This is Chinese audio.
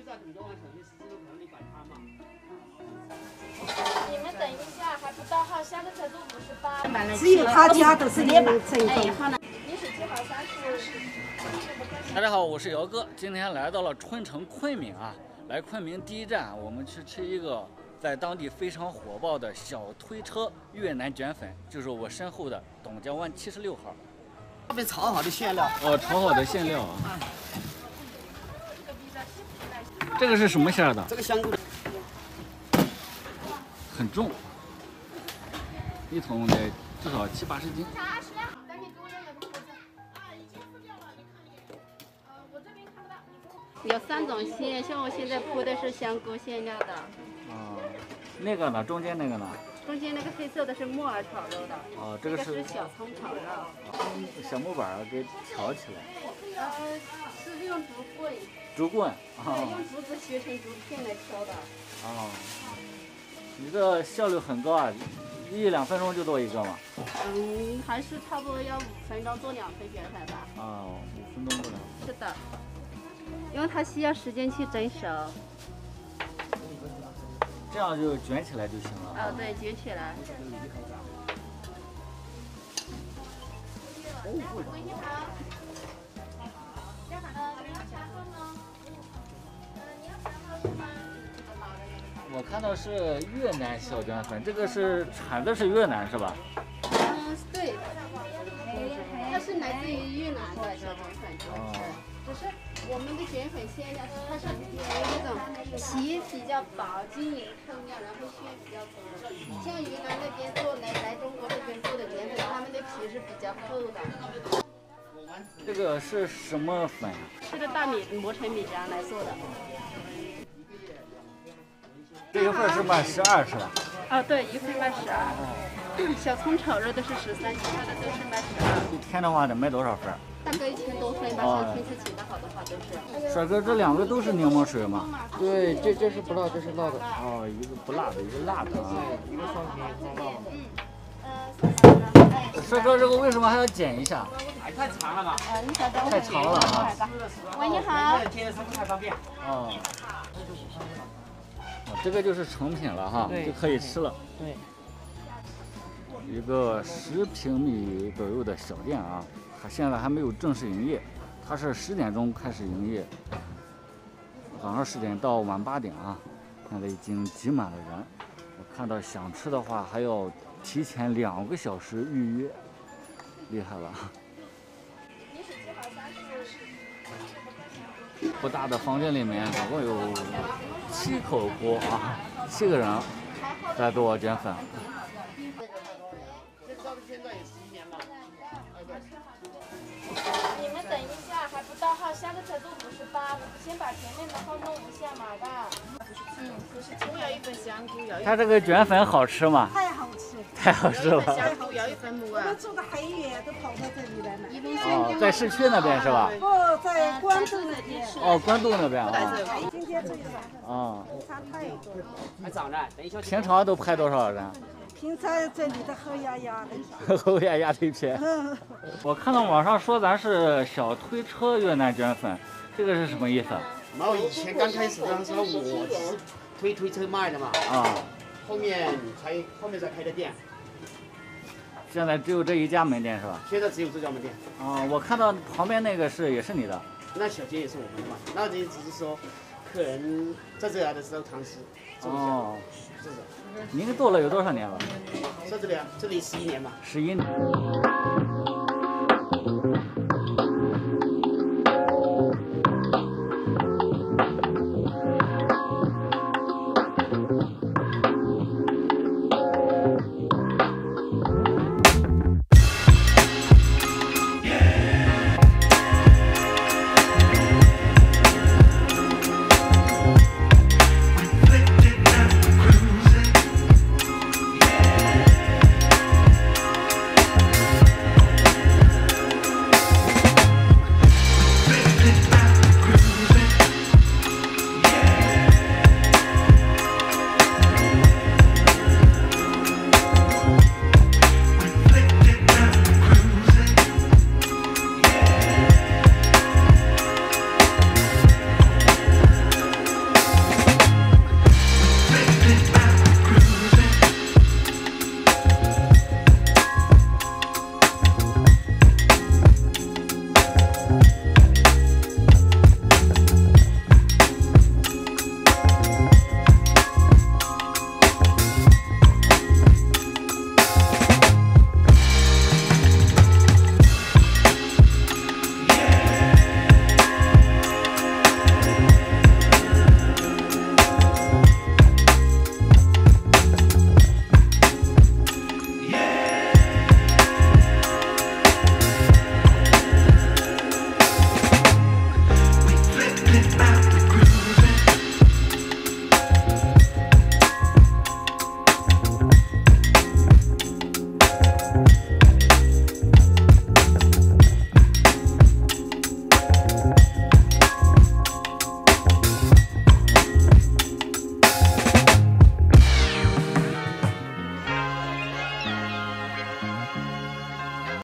在很多玩手机时间都可能你管它嘛。 你们等一下，还不到号，下个车都58。 只有他家都是列成功。 你是几号？30。 大家好，我是姚哥，今天来到了春城昆明啊。来昆明第一站，我们去吃一个在当地非常火爆的小推车越南卷粉，就是我身后的董家湾76号。 这边炒好的馅料。 哦，炒好的馅料啊。这个是什么馅的？ 这个香菇的。 很重，一桶得至少70、80斤。 有3种馅，像我现在铺的是香菇馅料的。 啊，那个呢？中间那个呢？ 中间那个黑色的是木耳炒肉的。 哦，这个是小葱炒肉。 小木板给挑起来。 是用竹棍。 竹棍。 对，用竹子削成竹片来挑的。 哦，你这效率很高啊，1、2分钟就做一个嘛？ 还是差不多要5分钟做2份卷粉吧。 啊，5分钟不了。 是的。因为它需要时间去蒸熟， 这样就卷起来就行了。 哦，对，卷起来。 我看到是越南小卷粉，这个是产的是越南是吧？ 对，它是来自于越南的小卷粉，只是我们的卷粉馅料，它是有那种皮比较薄，晶莹透亮，然后馅比较多。像云南那边做来中国这边做的卷粉，他们的皮是比较厚的。 这个是什么粉啊？ 是个大米磨成米浆来做的。 这一份是卖12是吧？ 哦，对，一份卖12。小葱炒肉的是13，其他的都是卖12。 一天的话得卖多少份？ 大概1000多份吧，像天气请的好的话都是。 帅哥，这2个都是柠檬水吗？ 对，这是不辣，这是辣的。 哦，一个不辣的，一个辣的啊。 一个双皮双辣嘛。 帅哥，这个为什么还要剪一下？ 太长了嘛。 太长了啊。 喂，你好。 贴上不太方便。 哦。这个就是成品了哈，就可以吃了。 对。 一个10平米左右的小店啊，它现在还没有正式营业，它是10点钟开始营业，早上10点到晚8点啊，现在已经挤满了人。我看到想吃的话还要提前2个小时预约，厉害了。不大的房间里面总共有7口锅啊，7个人在做卷粉。 你们等一下，还不到号，下个车都58。先把前面的号弄一下嘛吧。 我要1份香菇，要1份。 它这个卷粉好吃吗？ 太好吃， 太好吃了。 香菇要1份木耳。 我们住的很远，都跑到这里来了。 哦，在市区那边是吧？ 不在关渡那边。 哦，关渡那边啊。 今天最少。 啊。 平常太多了。 还早呢，等一下。 平常都排多少人？ 平常这里的黑压压的。 后压压的一片。我看到网上说咱是小推车越南卷粉，这个是什么意思？ 然后以前刚开始的时候，我只是推车卖的嘛。啊。后面才开的店。 现在只有这一家门店是吧？ 现在只有这家门店。 啊，我看到旁边那个也是你的。 那小街也是我们的嘛，那这只是说客人在这来的时候尝试。哦。是的。 您做了有多少年了？ 在这里啊，这里11年吧。 11年。